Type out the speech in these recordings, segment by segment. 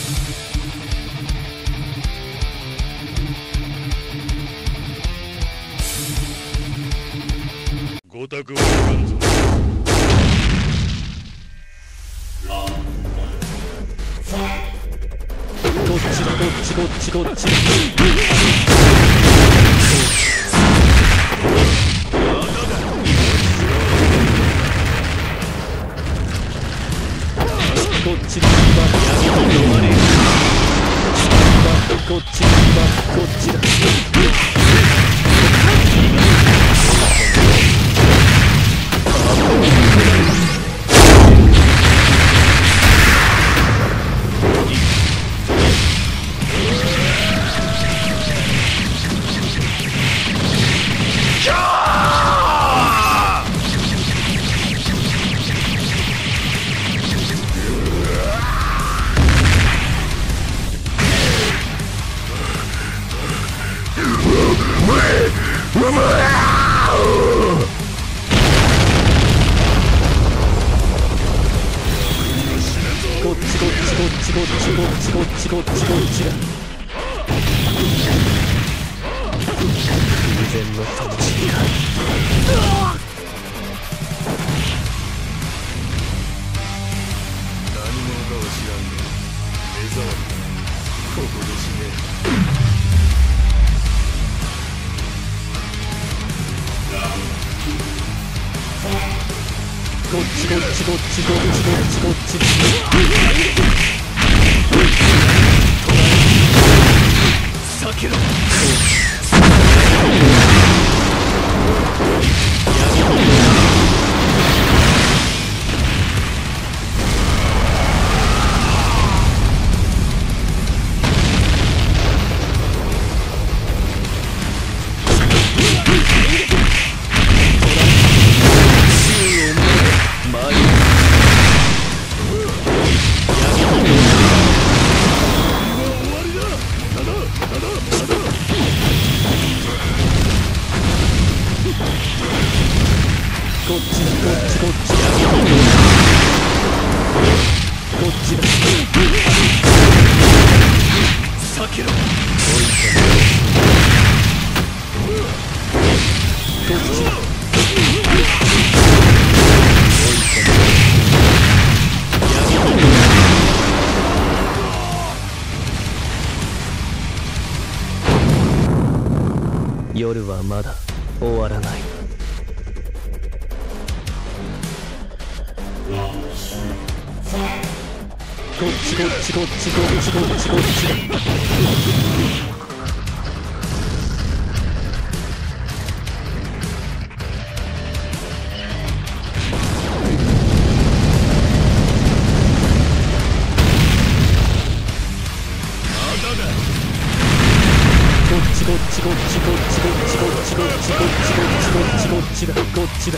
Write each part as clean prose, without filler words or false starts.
ごたくはかんぞ。 こっちだ、こっちこっちこっち。こっちだ、やめて止まれ。こっちだ、こっちだ。こっちだ。偶然の楽しみか。 何者かは知らんが、目障りだ。ここで死ね。 こっちこっちこっちこっちこっちこっち。避けろ。夜はまだ終わらない。こっちこっちこっちこっちこっちこっち。こっちこっちこっちこっちこっちこっちこっちこっちこっちこっちだ、こっちだ。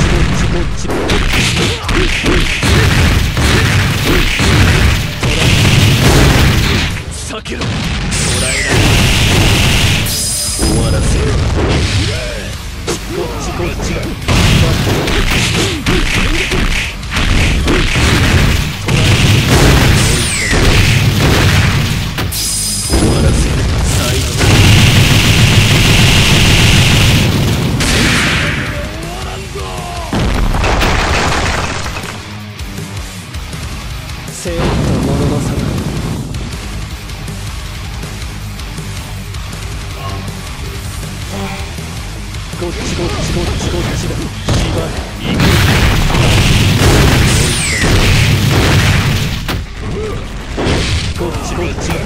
ちこっち避けろ。捕らえられ終わらせろ。こっちこっちだ。終わらせる。最後だ。背負ったものの差だ。こっちこっちこっちこっちだ。芝居行く。こっちこっちだ。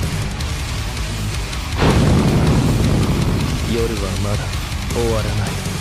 夜はまだ終わらない。